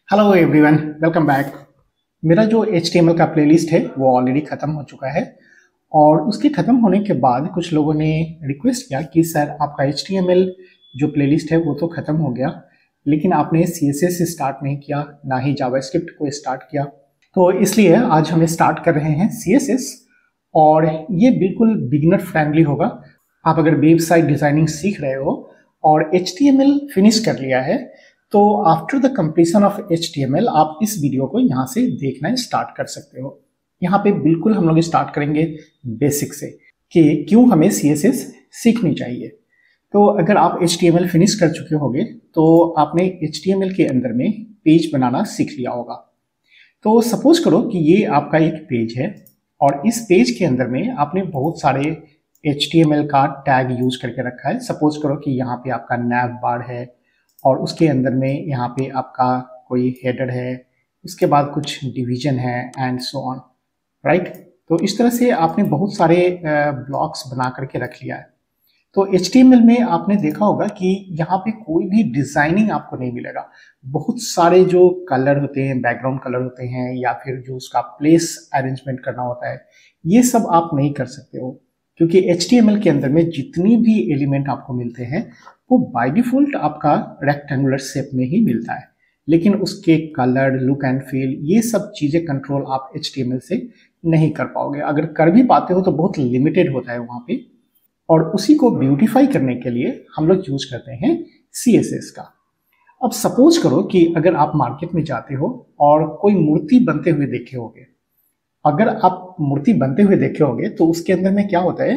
Hello everyone, welcome back. मेरा जो HTML का प्लेलिस्ट है वो ऑलरेडी ख़त्म हो चुका है और उसके ख़त्म होने के बाद कुछ लोगों ने रिक्वेस्ट किया कि सर आपका HTML जो प्लेलिस्ट है वो तो ख़त्म हो गया, लेकिन आपने CSS स्टार्ट नहीं किया, ना ही जावास्क्रिप्ट को स्टार्ट किया। तो इसलिए आज हम स्टार्ट कर रहे हैं CSS और ये बिल्कुल बिगिनर फ्रेंडली होगा। आप अगर वेबसाइट डिज़ाइनिंग सीख रहे हो और HTML फिनिश कर लिया है तो after the completion of HTML आप इस वीडियो को यहाँ से देखना स्टार्ट कर सकते हो। यहाँ पे बिल्कुल हम लोग स्टार्ट करेंगे बेसिक से कि क्यों हमें CSS सीखनी चाहिए। तो अगर आप HTML फिनिश कर चुके होंगे तो आपने HTML के अंदर में पेज बनाना सीख लिया होगा। तो सपोज करो कि ये आपका एक पेज है और इस पेज के अंदर में आपने बहुत सारे HTML का टैग यूज करके रखा है। सपोज करो कि यहाँ पे आपका nav बार है और उसके अंदर में यहाँ पे आपका कोई हेडर है, उसके बाद कुछ डिवीजन है एंड सो ऑन, राइट। तो इस तरह से आपने बहुत सारे ब्लॉक्स बना करके रख लिया है। तो HTML में आपने देखा होगा कि यहाँ पे कोई भी डिजाइनिंग आपको नहीं मिलेगा। बहुत सारे जो कलर होते हैं, बैकग्राउंड कलर होते हैं या फिर जो उसका प्लेस अरेंजमेंट करना होता है, ये सब आप नहीं कर सकते हो, क्योंकि HTML के अंदर में जितनी भी एलिमेंट आपको मिलते हैं वो बाय डिफॉल्ट आपका रेक्टेंगुलर शेप में ही मिलता है, लेकिन उसके कलर, लुक एंड फील, ये सब चीजें कंट्रोल आप HTML से नहीं कर पाओगे। अगर कर भी पाते हो तो बहुत लिमिटेड होता है वहां पे। और उसी को ब्यूटीफाई करने के लिए हम लोग यूज करते हैं CSS का। अब सपोज करो कि अगर आप मार्केट में जाते हो और कोई मूर्ति बनते हुए देखे होगे। अगर आप मूर्ति बनते हुए देखे होगे तो उसके अंदर में क्या होता है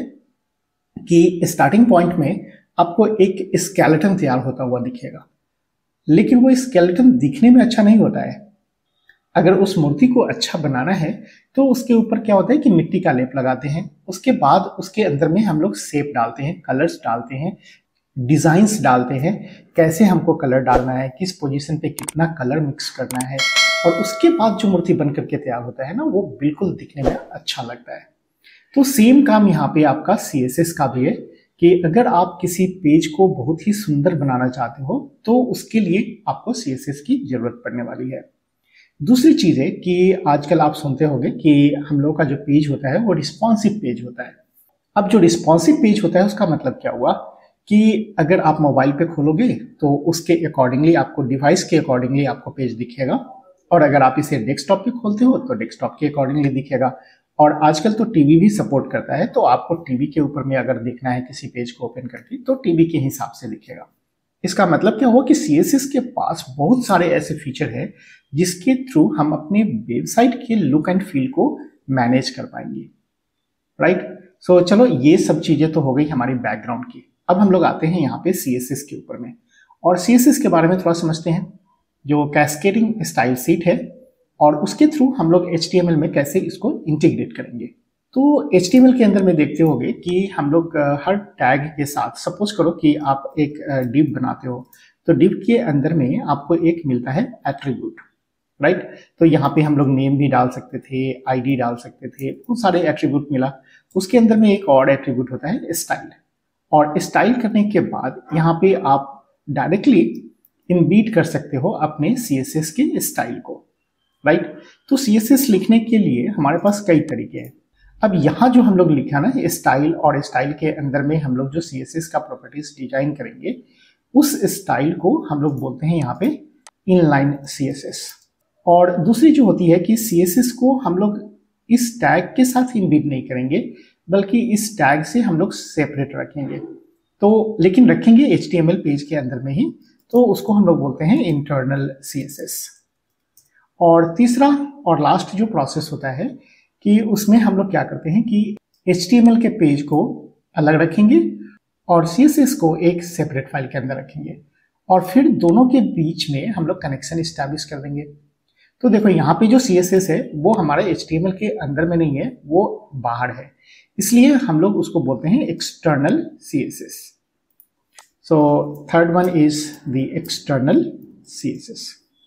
कि स्टार्टिंग पॉइंट में आपको एक स्केलेटन तैयार होता हुआ दिखेगा, लेकिन वो स्केलेटन दिखने में अच्छा नहीं होता है। अगर उस मूर्ति को अच्छा बनाना है तो उसके ऊपर क्या होता है कि मिट्टी का लेप लगाते हैं, उसके बाद उसके अंदर में हम लोग शेप डालते हैं, कलर्स डालते हैं, डिजाइन्स डालते हैं, कैसे हमको कलर डालना है, किस पोजीशन पे कितना कलर मिक्स करना है, और उसके बाद जो मूर्ति बन करके तैयार होता है ना, वो बिल्कुल दिखने में अच्छा लगता है। तो सेम काम यहाँ पे आपका CSS का भी है कि अगर आप किसी पेज को बहुत ही सुंदर बनाना चाहते हो तो उसके लिए आपको CSS की जरूरत पड़ने वाली है। दूसरी चीज है कि आजकल आप सुनते होंगे कि हम लोग का जो पेज होता है वो रिस्पॉन्सिव पेज होता है। अब जो रिस्पॉन्सिव पेज होता है उसका मतलब क्या हुआ कि अगर आप मोबाइल पे खोलोगे तो उसके अकॉर्डिंगली आपको, डिवाइस के अकॉर्डिंगली आपको पेज दिखेगा, और अगर आप इसे डेस्कटॉप पे खोलते हो तो डेस्कटॉप के अकॉर्डिंगली दिखेगा। और आजकल तो टीवी भी सपोर्ट करता है, तो आपको टीवी के ऊपर में अगर देखना है किसी पेज को ओपन करके तो टीवी के हिसाब से दिखेगा। इसका मतलब क्या हुआ कि CSS के पास बहुत सारे ऐसे फीचर हैं जिसके थ्रू हम अपने वेबसाइट के लुक एंड फील को मैनेज कर पाएंगे, राइट। सो चलो, ये सब चीजें तो हो गई हमारी बैकग्राउंड की। अब हम लोग आते हैं यहाँ पे CSS के ऊपर में, और CSS के बारे में थोड़ा समझते हैं। जो कैस्केडिंग स्टाइल शीट है और उसके थ्रू हम लोग HTML में कैसे इसको इंटीग्रेट करेंगे। तो HTML के अंदर में देखते होंगे कि हम लोग हर टैग के साथ, सपोज करो कि आप एक डिव बनाते हो, तो डिव के अंदर में आपको एक मिलता है एट्रीब्यूट, राइट। तो यहाँ पे हम लोग नेम भी डाल सकते थे, ID डाल सकते थे, बहुत सारे एट्रीब्यूट मिला। उसके अंदर में एक और एट्रीब्यूट होता है स्टाइल, और स्टाइल करने के बाद यहाँ पे आप डायरेक्टली इनबीट कर सकते हो अपने CSS के स्टाइल को, राइट। तो CSS लिखने के लिए हमारे पास कई तरीके हैं। अब यहाँ जो हम लोग लिखा ना स्टाइल, और स्टाइल के अंदर में हम लोग जो CSS का प्रॉपर्टीज डिजाइन करेंगे, उस स्टाइल को हम लोग बोलते हैं यहाँ पे इनलाइन CSS। और दूसरी जो होती है कि CSS को हम लोग इस टैग के साथ इनबिट नहीं करेंगे, बल्कि इस टैग से हम लोग सेपरेट रखेंगे। तो लेकिन रखेंगे HTML पेज के अंदर में ही, तो उसको हम लोग बोलते हैं इंटरनल CSS। और तीसरा और लास्ट जो प्रोसेस होता है कि उसमें हम लोग क्या करते हैं कि HTML के पेज को अलग रखेंगे और CSS को एक सेपरेट फाइल के अंदर रखेंगे, और फिर दोनों के बीच में हम लोग कनेक्शन इस्टेब्लिश कर देंगे। तो देखो, यहाँ पे जो CSS है वो हमारे HTML के अंदर में नहीं है, वो बाहर है, इसलिए हम लोग उसको बोलते हैं external CSS। So third one is the external CSS।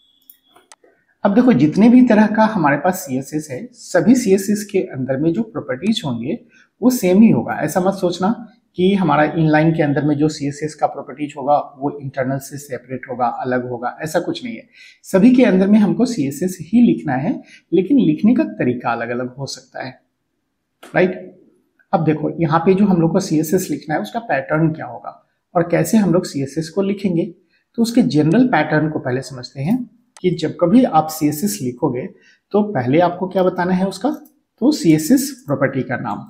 अब देखो, जितने भी तरह का हमारे पास CSS है, सभी CSS के अंदर में जो प्रॉपर्टीज होंगे वो सेम ही होगा। ऐसा मत सोचना कि हमारा इनलाइन के अंदर में जो CSS का प्रॉपर्टीज होगा वो इंटरनल से सेपरेट होगा, अलग होगा, ऐसा कुछ नहीं है। सभी के अंदर में हमको CSS ही लिखना है, लेकिन लिखने का तरीका अलग अलग हो सकता है, राइट। अब देखो यहाँ पे जो हम लोग को CSS लिखना है उसका पैटर्न क्या होगा और कैसे हम लोग CSS को लिखेंगे। तो उसके जनरल पैटर्न को पहले समझते हैं कि जब कभी आप CSS लिखोगे तो पहले आपको क्या बताना है उसका, तो CSS प्रॉपर्टी का नाम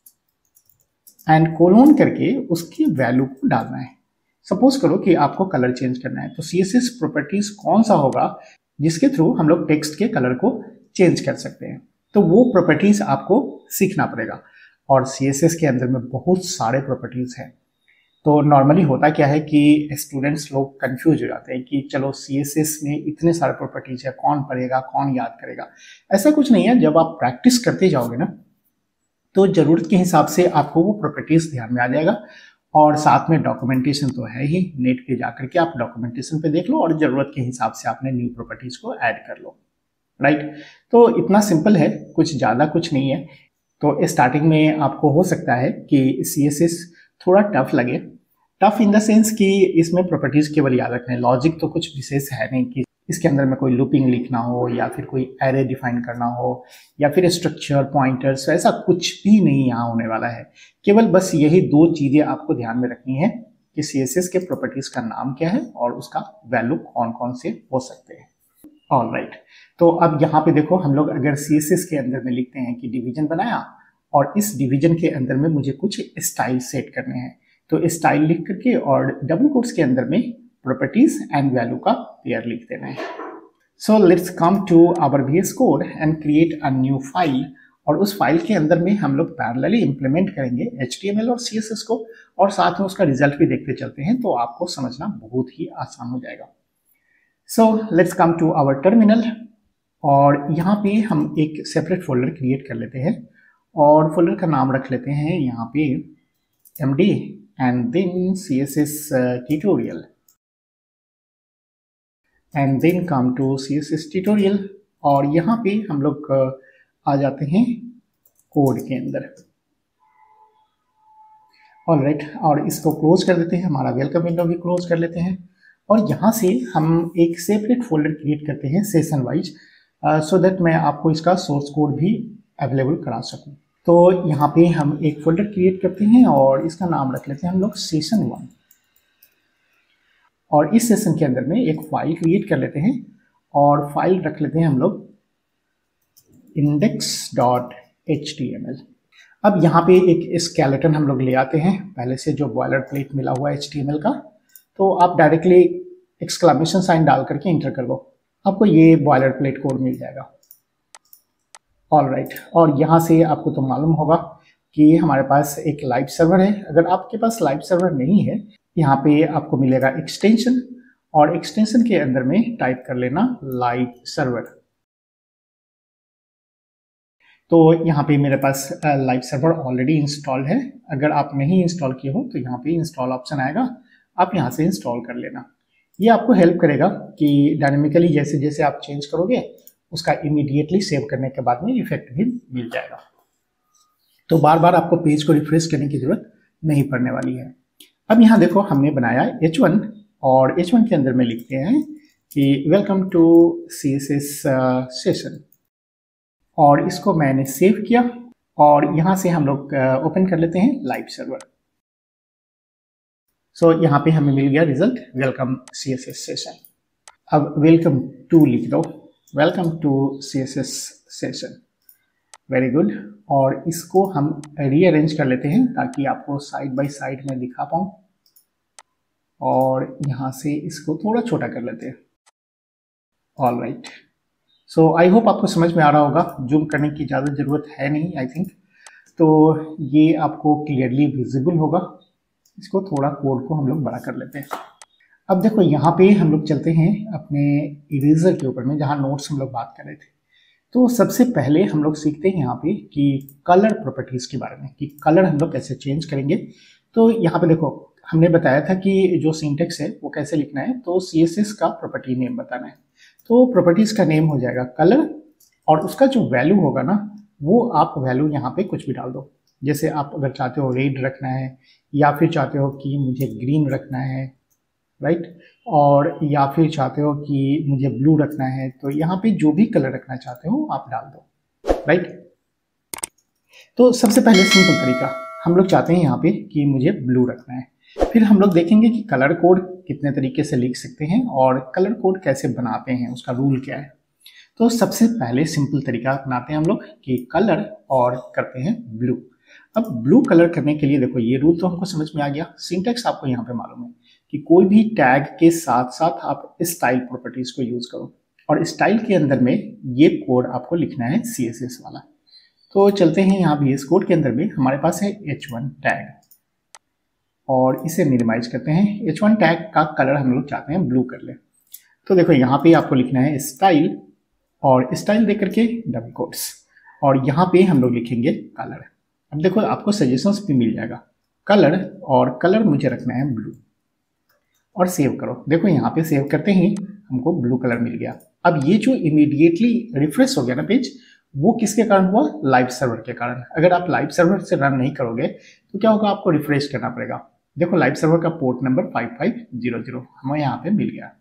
एंड कोलोन करके उसकी वैल्यू को डालना है। सपोज करो कि आपको कलर चेंज करना है, तो CSS प्रॉपर्टीज कौन सा होगा जिसके थ्रू हम लोग टेक्स्ट के कलर को चेंज कर सकते हैं, तो वो प्रॉपर्टीज आपको सीखना पड़ेगा। और CSS के अंदर में बहुत सारे प्रॉपर्टीज हैं, तो नॉर्मली होता क्या है कि स्टूडेंट्स लोग कंफ्यूज हो जाते हैं कि चलो CSS में इतने सारे प्रॉपर्टीज है, कौन पढ़ेगा, कौन याद करेगा। ऐसा कुछ नहीं है, जब आप प्रैक्टिस करते जाओगे ना तो जरूरत के हिसाब से आपको वो प्रॉपर्टीज ध्यान में आ जाएगा। और साथ में डॉक्यूमेंटेशन तो है ही, नेट पे जाकर के आप डॉक्यूमेंटेशन पे देख लो और जरूरत के हिसाब से आपने न्यू प्रॉपर्टीज को ऐड कर लो, राइट। तो इतना सिंपल है, कुछ ज़्यादा कुछ नहीं है। तो स्टार्टिंग में आपको हो सकता है कि CSS थोड़ा टफ लगे, टफ इन द सेंस कि इसमें प्रॉपर्टीज केवल याद रखना है, लॉजिक तो कुछ विशेष है नहीं कि इसके अंदर में कोई लूपिंग लिखना हो या फिर कोई एरे डिफाइन करना हो या फिर स्ट्रक्चर पॉइंटर्स, ऐसा कुछ भी नहीं यहाँ होने वाला है। केवल बस यही दो चीजें आपको ध्यान में रखनी है कि CSS के प्रॉपर्टीज का नाम क्या है और उसका वैल्यू कौन कौन से हो सकते हैं। ऑलराइट, तो अब यहाँ पे देखो हम लोग अगर CSS के अंदर में लिखते हैं कि डिवीजन बनाया और इस डिवीजन के अंदर में मुझे कुछ स्टाइल सेट करने हैं, तो स्टाइल लिख करके और डबल कोट्स के अंदर में प्रॉपर्टीज एंड वैल्यू का पेयर लिख देना है। So let's come to our VS code and create a new file, और उस फाइल के अंदर में हम लोग पैरेलली इंप्लीमेंट करेंगे HTML और CSS को, और साथ में उसका रिजल्ट भी देखते चलते हैं, तो आपको समझना बहुत ही आसान हो जाएगा। So let's come to our terminal, और यहाँ पे हम एक सेपरेट फोल्डर क्रिएट कर लेते हैं और फोल्डर का नाम रख लेते हैं यहाँ पे MD and then CSS tutorial and then come to CSS tutorial, और यहाँ पे हम लोग आ जाते हैं कोड के अंदर। ऑलराइट, और इसको क्लोज कर देते हैं, हमारा वेलकम विंडो भी क्लोज कर लेते हैं, और यहाँ से हम एक सेपरेट फोल्डर क्रिएट करते हैं सेशन वाइज, सो दैट मैं आपको इसका सोर्स कोड भी अवेलेबल करा सकूँ। तो यहाँ पे हम एक फोल्डर क्रिएट करते हैं और इसका नाम रख लेते हैं हम लोग session1, और इस सेशन के अंदर में एक फाइल क्रिएट कर लेते हैं और फाइल रख लेते हैं हम लोग index.html। अब यहाँ पे एक स्केलेटन हम लोग ले आते हैं पहले से जो बॉयलर प्लेट मिला हुआ है HTML का, तो आप डायरेक्टली एक्सक्लेमेशन साइन डाल करके इंटर कर दो, आपको ये बॉयलर प्लेट कोड मिल जाएगा। ऑलराइट, और यहाँ से आपको तो मालूम होगा कि हमारे पास एक लाइव सर्वर है। अगर आपके पास लाइव सर्वर नहीं है, यहाँ पे आपको मिलेगा एक्सटेंशन, और एक्सटेंशन के अंदर में टाइप कर लेना लाइव सर्वर। तो यहाँ पे मेरे पास लाइव सर्वर ऑलरेडी इंस्टॉल्ड है, अगर आप नहीं इंस्टॉल किए हो तो यहाँ पे इंस्टॉल ऑप्शन आएगा, आप यहाँ से इंस्टॉल कर लेना। ये आपको हेल्प करेगा कि डायनेमिकली जैसे जैसे आप चेंज करोगे उसका इमीडिएटली सेव करने के बाद में इफेक्ट भी मिल जाएगा, तो बार बार आपको पेज को रिफ्रेश करने की जरूरत नहीं पड़ने वाली है। अब यहाँ देखो हमने बनाया H1, और H1 के अंदर में लिखते हैं कि वेलकम टू CSS सेशन, और इसको मैंने सेव किया, और यहाँ से हम लोग ओपन कर लेते हैं लाइव सर्वर। सो यहाँ पे हमें मिल गया रिजल्ट वेलकम CSS सेशन। अब वेलकम टू लिख दो, welcome to CSS session, very good. और इसको हम रीअरेंज कर लेते हैं ताकि आपको साइड बाय साइड में दिखा पाऊँ, और यहाँ से इसको थोड़ा छोटा कर लेते हैं। ऑलराइट, सो आई होप आपको समझ में आ रहा होगा, जूम करने की ज़्यादा ज़रूरत है नहीं आई थिंक, तो ये आपको क्लियरली विजिबल होगा। इसको थोड़ा कोड को हम लोग बड़ा कर लेते हैं। अब देखो यहाँ पे हम लोग चलते हैं अपने इरेजर के ऊपर में, जहाँ नोट्स हम लोग बात कर रहे थे। तो सबसे पहले हम लोग सीखते हैं यहाँ पे कि कलर प्रॉपर्टीज के बारे में, कि कलर हम लोग कैसे चेंज करेंगे। तो यहाँ पे देखो हमने बताया था कि जो सिंटेक्स है वो कैसे लिखना है, तो CSS का प्रॉपर्टी नेम बताना है, तो प्रॉपर्टीज का नेम हो जाएगा कलर, और उसका जो वैल्यू होगा ना वो आप वैल्यू यहाँ पे कुछ भी डाल दो, जैसे आप अगर चाहते हो रेड रखना है, या फिर चाहते हो कि मुझे ग्रीन रखना है, राइट, और या फिर चाहते हो कि मुझे ब्लू रखना है, तो यहाँ पे जो भी कलर रखना चाहते हो आप डाल दो, राइट। तो सबसे पहले सिंपल तरीका, हम लोग चाहते हैं यहाँ पे कि मुझे ब्लू रखना है। फिर हम लोग देखेंगे कि कलर कोड कितने तरीके से लिख सकते हैं और कलर कोड कैसे बनाते हैं, उसका रूल क्या है। तो सबसे पहले सिंपल तरीका अपनाते हैं हम लोग कि कलर और करते हैं ब्लू। अब ब्लू कलर करने के लिए देखो ये रूल तो हमको समझ में आ गया, सिंटेक्स आपको यहाँ पे मालूम है कि कोई भी टैग के साथ साथ आप स्टाइल प्रॉपर्टीज को यूज करो, और स्टाइल के अंदर में ये कोड आपको लिखना है CSS वाला। तो चलते हैं यहाँ भी इस कोड के अंदर में हमारे पास है H1 टैग, और इसे मिनिमाइज करते हैं। H1 टैग का कलर हम लोग चाहते हैं ब्लू कर ले। तो देखो यहाँ पे आपको लिखना है स्टाइल, और स्टाइल दे करके डबल कोट्स, और यहाँ पे हम लोग लिखेंगे कलर। अब देखो आपको सजेशंस भी मिल जाएगा, कलर, और कलर मुझे रखना है ब्लू, और सेव करो। देखो यहाँ पे सेव करते ही हमको ब्लू कलर मिल गया। अब ये जो इमीडिएटली रिफ्रेश हो गया ना पेज, वो किसके कारण हुआ? लाइव सर्वर के कारण। अगर आप लाइव सर्वर से रन नहीं करोगे तो क्या होगा, आपको रिफ्रेश करना पड़ेगा। देखो लाइव सर्वर का पोर्ट नंबर 5500 हमें यहाँ पे मिल गया।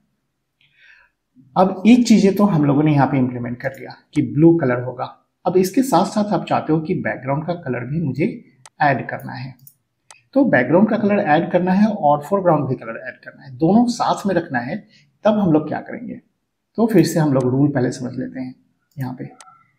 अब एक चीजें तो हम लोगों ने यहाँ पे इंप्लीमेंट कर लिया कि ब्लू कलर होगा। अब इसके साथ साथ आप चाहते हो कि बैकग्राउंड का कलर भी मुझे ऐड करना है, तो बैकग्राउंड का कलर ऐड करना है और फोरग्राउंड भी कलर ऐड करना है, दोनों साथ में रखना है। तब हम लोग क्या करेंगे, तो फिर से हम लोग रूल पहले समझ लेते हैं यहाँ पे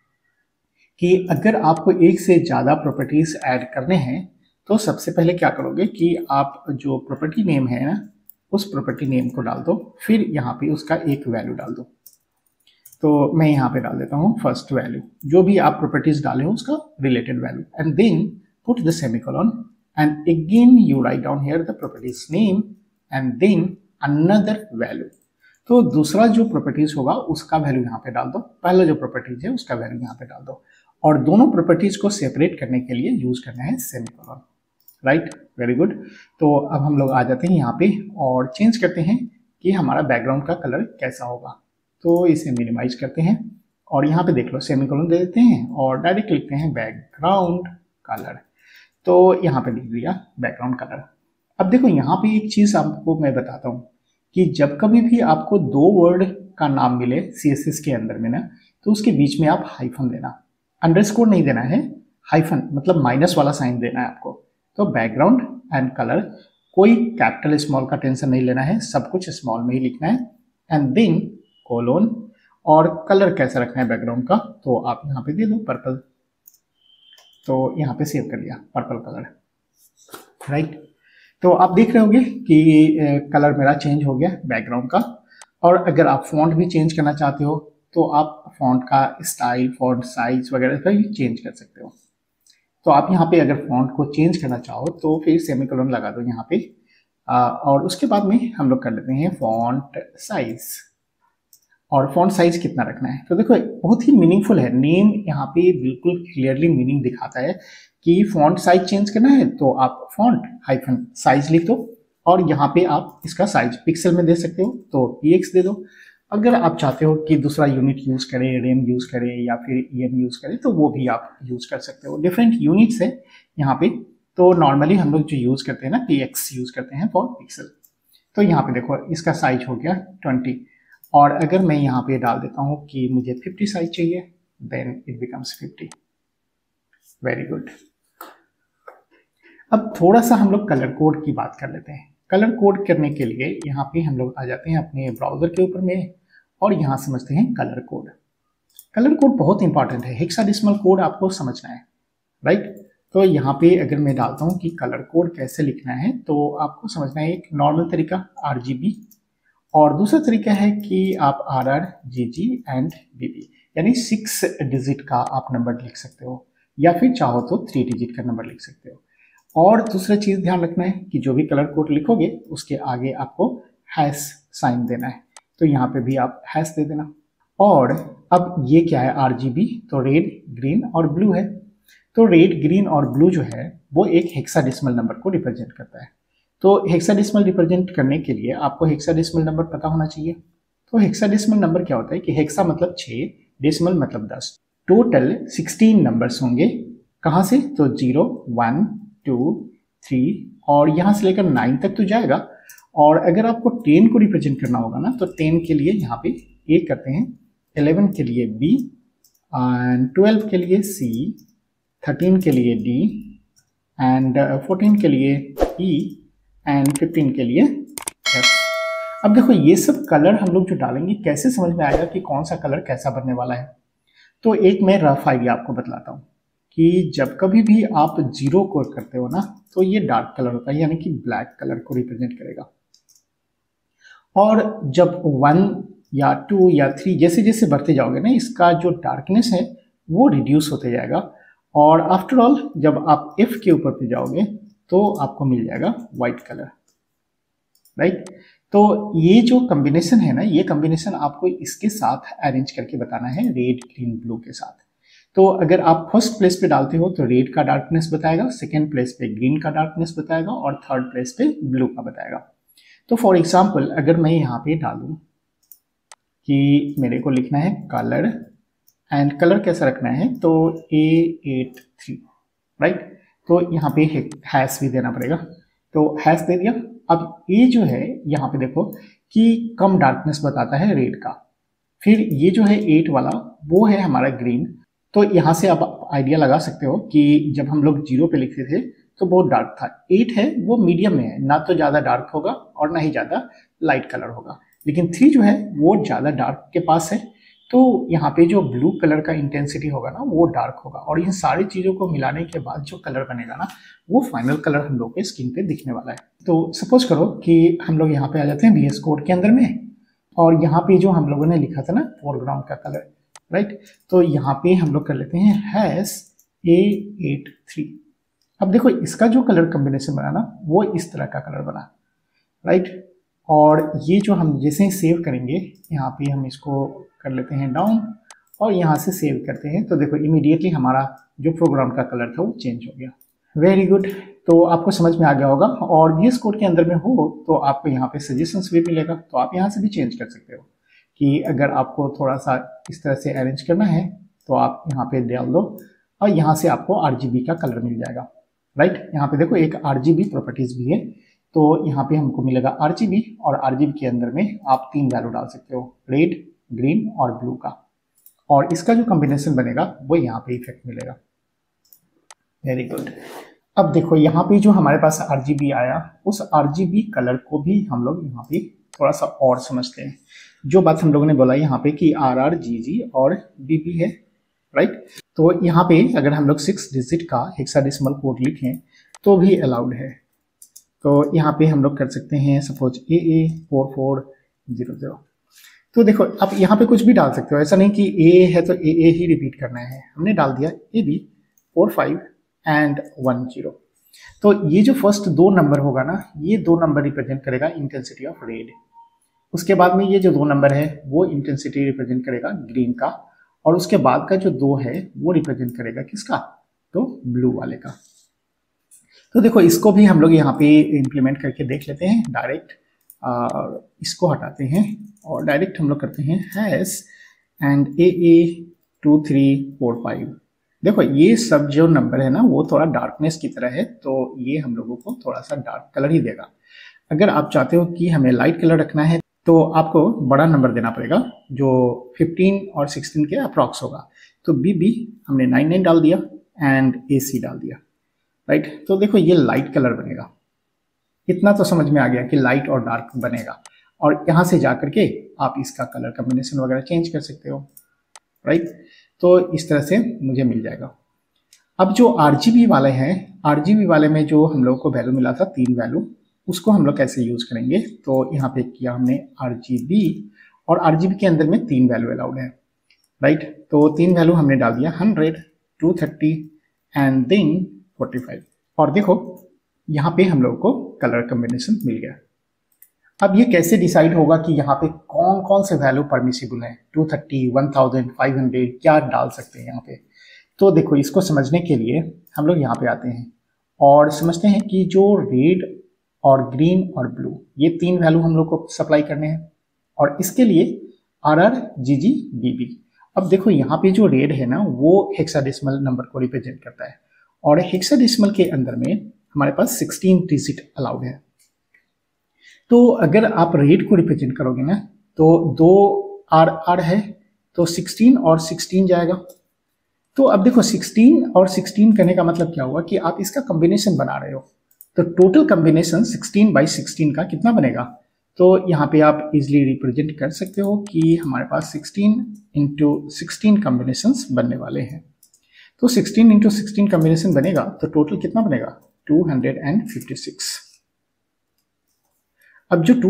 कि अगर आपको एक से ज़्यादा प्रॉपर्टीज ऐड करने हैं तो सबसे पहले क्या करोगे कि आप जो प्रॉपर्टी नेम है ना, उस प्रॉपर्टी नेम को डाल दो, फिर यहाँ पे उसका एक वैल्यू डाल दो। तो मैं यहाँ पे डाल देता हूँ फर्स्ट वैल्यू, जो भी आप प्रॉपर्टीज डाले हो उसका related value, and then put the semicolon, and again you write down here the properties name and then another value। तो दूसरा जो प्रॉपर्टीज होगा उसका वैल्यू यहाँ पे डाल दो, पहला जो प्रॉपर्टीज है उसका वैल्यू यहाँ पे डाल दो, और दोनों प्रॉपर्टीज को सेपरेट करने के लिए यूज करना है सेमीकोलन, राइट, वेरी गुड। तो अब हम लोग आ जाते हैं यहाँ पे और चेंज करते हैं कि हमारा बैकग्राउंड का कलर कैसा होगा। तो इसे मिनिमाइज करते हैं और यहाँ पे देख लो सेमीकोलन दे देते हैं और डायरेक्ट लिखते हैं बैकग्राउंड कलर। तो यहाँ पे लिख दिया बैकग्राउंड कलर। अब देखो यहाँ पे एक चीज आपको मैं बताता हूँ कि जब कभी भी आपको दो वर्ड का नाम मिले CSS के अंदर में ना, तो उसके बीच में आप हाइफन देना, अंडरस्कोर नहीं देना है, हाइफन मतलब माइनस वाला साइन देना है आपको। तो बैकग्राउंड एंड कलर, कोई कैपिटल स्मॉल का टेंशन नहीं लेना है, सब कुछ स्मॉल में ही लिखना है, एंड देन कोलोन, और कलर कैसा रखना है बैकग्राउंड का, तो आप यहाँ पे दे दो पर्पल। तो यहाँ पे सेव कर लिया पर्पल कलर, राइट। तो आप देख रहे होंगे कि कलर मेरा चेंज हो गया बैकग्राउंड का। और अगर आप फॉन्ट भी चेंज करना चाहते हो तो आप फॉन्ट का स्टाइल, फॉन्ट साइज वगैरह का भी चेंज कर सकते हो। तो आप यहाँ पे अगर फॉन्ट को चेंज करना चाहो तो फिर सेमीकोलन लगा दो यहाँ पे, और उसके बाद में हम लोग कर लेते हैं फॉन्ट साइज। और फॉन्ट साइज कितना रखना है, तो देखो बहुत ही मीनिंगफुल है, नेम यहाँ पे बिल्कुल क्लियरली मीनिंग दिखाता है कि फॉन्ट साइज चेंज करना है तो आप फॉन्ट हाइफन साइज लिख दो, और यहाँ पे आप इसका साइज पिक्सल में दे सकते हो तो px दे दो। अगर आप चाहते हो कि दूसरा यूनिट यूज करें, रेम यूज करें या फिर EM यूज करें, तो वो भी आप यूज कर सकते हो। डिफरेंट यूनिट्स है यहाँ पे, तो नॉर्मली हम लोग जो यूज करते हैं ना px यूज करते हैं फॉर पिक्सल। तो यहाँ पे देखो इसका साइज हो गया 20, और अगर मैं यहाँ पे डाल देता हूँ कि मुझे 50 साइज चाहिए, then it becomes 50। Very good. अब थोड़ा सा हम लोग कलर कोड की बात कर लेते हैं। कलर कोड करने के लिए यहाँ पे हम लोग आ जाते हैं अपने ब्राउजर के ऊपर में, और यहाँ समझते हैं कलर कोड। कलर कोड बहुत इंपॉर्टेंट है, हेक्साडेसिमल कोड आपको समझना है, राइट। तो यहाँ पे अगर मैं डालता हूँ कि कलर कोड कैसे लिखना है, तो आपको समझना है एक नॉर्मल तरीका RGB, और दूसरा तरीका है कि आप RR, GG एंड BB, यानी 6 डिजिट का आप नंबर लिख सकते हो, या फिर चाहो तो 3 डिजिट का नंबर लिख सकते हो। और दूसरा चीज ध्यान रखना है कि जो भी कलर कोड लिखोगे उसके आगे आपको हैश साइन देना है, तो यहाँ पे भी आप हैश दे देना। और अब ये क्या है RGB, तो रेड, ग्रीन और ब्लू है। तो रेड, ग्रीन और ब्लू जो है वो एक हेक्साडेसिमल नंबर को रिप्रेजेंट करता है। तो हेक्साडेसिमल रिप्रेजेंट करने के लिए आपको हेक्साडेसिमल नंबर पता होना चाहिए। तो हेक्साडेसिमल नंबर क्या होता है कि हेक्सा मतलब 6, डेसिमल मतलब 10, टोटल 16 नंबर्स होंगे कहाँ से? तो 0, 1, 2, 3 और यहाँ से लेकर 9 तक तो जाएगा। और अगर आपको 10 को रिप्रेजेंट करना होगा ना, तो 10 के लिए यहाँ पे A करते हैं, 11 के लिए B, एंड 12 के लिए C, 13 के लिए D, एंड 14 के लिए E, एंड 15 के लिए F। अब देखो ये सब कलर हम लोग जो डालेंगे, कैसे समझ में आएगा कि कौन सा कलर कैसा बनने वाला है? तो एक मैं रफ आइडिया आपको बतलाता हूँ कि जब कभी भी आप 0 को करते हो ना, तो ये डार्क कलर होता है, यानी कि ब्लैक कलर को रिप्रेजेंट करेगा। और जब 1 या 2 या 3 जैसे जैसे बढ़ते जाओगे ना, इसका जो डार्कनेस है वो रिड्यूस होते जाएगा। और आफ्टर ऑल जब आप F के ऊपर पे जाओगे तो आपको मिल जाएगा व्हाइट कलर, राइट। तो ये जो कॉम्बिनेशन है ना, ये कॉम्बिनेशन आपको इसके साथ अरेंज करके बताना है, रेड ग्रीन ब्लू के साथ। तो अगर आप फर्स्ट प्लेस पे डालते हो तो रेड का डार्कनेस बताएगा, सेकेंड प्लेस पे ग्रीन का डार्कनेस बताएगा और थर्ड प्लेस पे ब्लू का बताएगा। तो फॉर एग्जाम्पल अगर मैं यहाँ पे डालूं कि मेरे को लिखना है कलर, एंड कलर कैसा रखना है, तो A83, राइट। तो यहाँ पे हैश भी देना पड़ेगा, तो हैश दे दिया। अब ये जो है यहाँ पे देखो कि कम डार्कनेस बताता है रेड का, फिर ये जो है 8 वाला वो है हमारा ग्रीन। तो यहाँ से आप आइडिया लगा सकते हो कि जब हम लोग 0 पे लिखते थे तो बहुत डार्क था, 8 है वो मीडियम में है, ना तो ज़्यादा डार्क होगा और ना ही ज़्यादा लाइट कलर होगा, लेकिन 3 जो है वो ज़्यादा डार्क के पास है। तो यहाँ पे जो ब्लू कलर का इंटेंसिटी होगा ना वो डार्क होगा, और इन सारी चीज़ों को मिलाने के बाद जो कलर बनेगा ना, वो फाइनल कलर हम लोग के स्किन पे दिखने वाला है। तो सपोज करो कि हम लोग यहाँ पे आ जाते हैं VS कोड के अंदर में, और यहाँ पे जो हम लोगों ने लिखा था ना फोरग्राउंड का कलर, राइट। तो यहाँ पे हम लोग कर लेते हैं हैश A83। अब देखो इसका जो कलर कॉम्बिनेशन बना ना, वो इस तरह का कलर बना, राइट। और ये जो हम जैसे ही सेव करेंगे, यहाँ पे हम इसको कर लेते हैं डाउन और यहाँ से सेव करते हैं, तो देखो इमीडिएटली हमारा जो प्रोग्राम का कलर था वो चेंज हो गया। वेरी गुड, तो आपको समझ में आ गया होगा। और VS कोड के अंदर में हो तो आपको यहाँ पे सजेशंस भी मिलेगा, तो आप यहाँ से भी चेंज कर सकते हो कि अगर आपको थोड़ा सा इस तरह से अरेंज करना है तो आप यहाँ पे डाल दो, और यहाँ से आपको RGB का कलर मिल जाएगा, राइट। यहाँ पे देखो एक RGB प्रॉपर्टीज भी है, तो यहाँ पे हमको मिलेगा RGB, और RGB के अंदर में आप 3 वैल्यू डाल सकते हो, रेड, ग्रीन और ब्लू का, और इसका जो कॉम्बिनेशन बनेगा वो यहाँ पे इफेक्ट मिलेगा। Very good. अब देखो यहाँ पे जो हमारे पास RGB आया, उस RGB कलर को भी हम लोग यहाँ पे थोड़ा सा और समझते हैं। जो बात हम लोगों ने बोला यहाँ पे कि RRGG और BB है, राइट। तो यहाँ पे अगर हम लोग 6 डिजिट का हेक्साडेसिमल कोड लिखें तो भी अलाउड है। तो यहाँ पे हम लोग कर सकते हैं सपोज AA4400। तो देखो आप यहाँ पे कुछ भी डाल सकते हो, ऐसा नहीं कि A है तो AA ही रिपीट करना है। हमने डाल दिया AB45 एंड 10। तो ये जो फर्स्ट 2 नंबर होगा ना, ये 2 नंबर रिप्रेजेंट करेगा इंटेंसिटी ऑफ रेड। उसके बाद में ये जो 2 नंबर है वो इंटेंसिटी रिप्रेजेंट करेगा ग्रीन का, और उसके बाद का जो 2 है वो रिप्रेजेंट करेगा किसका, तो ब्लू वाले का। तो देखो इसको भी हम लोग यहाँ पे इम्प्लीमेंट करके देख लेते हैं। डायरेक्ट इसको हटाते हैं और डायरेक्ट हम लोग करते हैं हैश एंड AA2345। देखो ये सब जो नंबर है ना वो थोड़ा डार्कनेस की तरह है, तो ये हम लोगों को थोड़ा सा डार्क कलर ही देगा। अगर आप चाहते हो कि हमें लाइट कलर रखना है तो आपको बड़ा नंबर देना पड़ेगा जो 15 और 16 के अप्रॉक्स होगा। तो BB हमने 99 डाल दिया एंड AC डाल दिया, राइट। तो देखो ये लाइट कलर बनेगा, इतना तो समझ में आ गया कि लाइट और डार्क बनेगा, और यहाँ से जा करके आप इसका कलर कॉम्बिनेशन वगैरह चेंज कर सकते हो, राइट। तो इस तरह से मुझे मिल जाएगा। अब जो RGB वाले हैं, RGB वाले में जो हम लोग को वैल्यू मिला था 3 वैल्यू, उसको हम लोग कैसे यूज करेंगे, तो यहाँ पे किया हमने RGB, और RGB के अंदर में 3 वैल्यू अलाउड है, राइट। तो 3 वैल्यू हमने डाल दिया 100, 230 एंड देन 45। और देखो यहाँ पे हम लोग को कलर कॉम्बिनेशन मिल गया। अब ये कैसे डिसाइड होगा कि यहाँ पे कौन कौन से वैल्यू परमिसिबल है, 230, 1000, 500 क्या डाल सकते हैं यहाँ पे। तो देखो इसको समझने के लिए हम लोग यहाँ पे आते हैं और समझते हैं कि जो रेड और ग्रीन और ब्लू ये 3 वैल्यू हम लोग को सप्लाई करने हैं, और इसके लिए RRGG BB। अब देखो यहाँ पे जो रेड है ना वो हेक्साडेसिमल नंबर को रिप्रेजेंट करता है, और हेक्साडेसिमल के अंदर में हमारे पास 16 डिजिट अलाउड है। तो अगर आप रेट को रिप्रेजेंट करोगे ना तो 2 आर है तो 16 और 16 जाएगा। तो अब देखो 16 और 16 करने का मतलब क्या हुआ कि आप इसका कॉम्बिनेशन बना रहे हो, तो टोटल कॉम्बिनेशन 16/16 का कितना बनेगा। तो यहाँ पे आप इजीली रिप्रेजेंट कर सकते हो कि हमारे पास 16 × 16 कॉम्बिनेशंस बनने वाले हैं। तो 16 × 16 कॉम्बिनेशन बनेगा तो टोटल कितना बनेगा 256। अब जो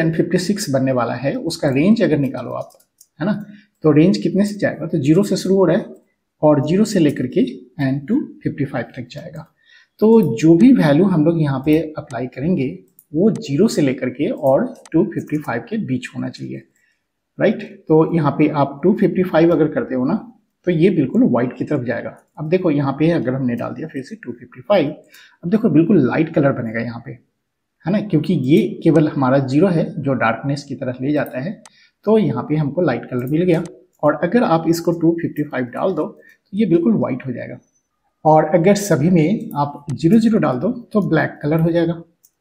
256 बनने वाला है उसका रेंज अगर निकालो आप, है ना, तो रेंज कितने से जाएगा, तो 0 से शुरू हो रहा है और 0 से लेकर के एंड टू 55 तक जाएगा। तो जो भी वैल्यू हम लोग यहाँ पे अप्लाई करेंगे वो 0 से लेकर के और 255 के बीच होना चाहिए, राइट। तो यहाँ पे आप 255 अगर करते हो ना तो ये बिल्कुल व्हाइट की तरफ जाएगा। अब देखो यहाँ पे अगर हमने डाल दिया फिर से 255, अब देखो बिल्कुल लाइट कलर बनेगा यहाँ पे, है ना, क्योंकि ये केवल हमारा 0 है जो डार्कनेस की तरफ ले जाता है, तो यहाँ पे हमको लाइट कलर मिल गया। और अगर आप इसको 255 डाल दो तो ये बिल्कुल व्हाइट हो जाएगा, और अगर सभी में आप 0 डाल दो तो ब्लैक कलर हो जाएगा।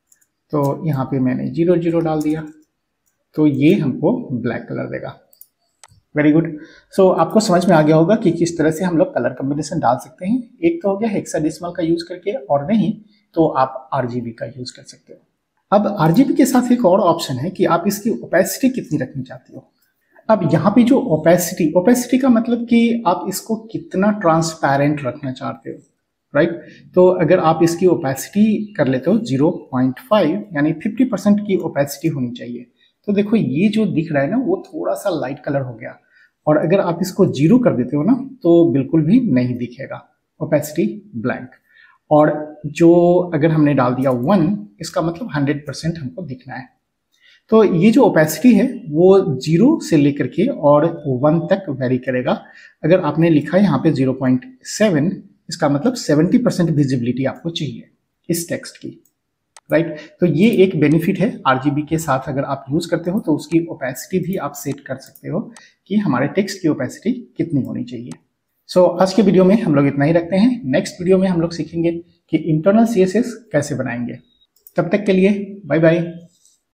तो यहाँ पे मैंने 0 डाल दिया तो ये हमको ब्लैक कलर देगा। Very good. सो आपको समझ में आ गया होगा कि किस तरह से हम लोग कलर कॉम्बिनेशन डाल सकते हैं। एक तो हो गया हेक्साडेसिमल का यूज करके, और नहीं तो आप RGB का यूज कर सकते हो। अब RGB के साथ एक और ऑप्शन है कि आप इसकी ओपेसिटी कितनी रखनी चाहते हो। अब यहाँ पे जो ओपेसिटी का मतलब कि आप इसको कितना ट्रांसपेरेंट रखना चाहते हो, राइट। तो अगर आप इसकी ओपेसिटी कर लेते हो 0.5 यानी 50% की ओपेसिटी होनी चाहिए, तो देखो ये जो दिख रहा है ना वो थोड़ा सा लाइट कलर हो गया, और अगर आप इसको 0 कर देते हो ना तो बिल्कुल भी नहीं दिखेगा, ओपेसिटी ब्लैंक। और जो अगर हमने डाल दिया 1, इसका मतलब 100% हमको दिखना है। तो ये जो ओपेसिटी है वो 0 से लेकर के और 1 तक वेरी करेगा। अगर आपने लिखा है यहाँ पे 0.7, इसका मतलब 70% विजिबिलिटी आपको चाहिए इस टेक्स्ट की, राइट। तो ये एक बेनिफिट है RGB के साथ, अगर आप यूज करते हो तो उसकी ओपेसिटी भी आप सेट कर सकते हो कि हमारे टेक्स्ट की ओपेसिटी कितनी होनी चाहिए। सो आज के वीडियो में हम लोग इतना ही रखते हैं। नेक्स्ट वीडियो में हम लोग सीखेंगे कि इंटरनल CSS कैसे बनाएंगे। तब तक के लिए बाय बाय।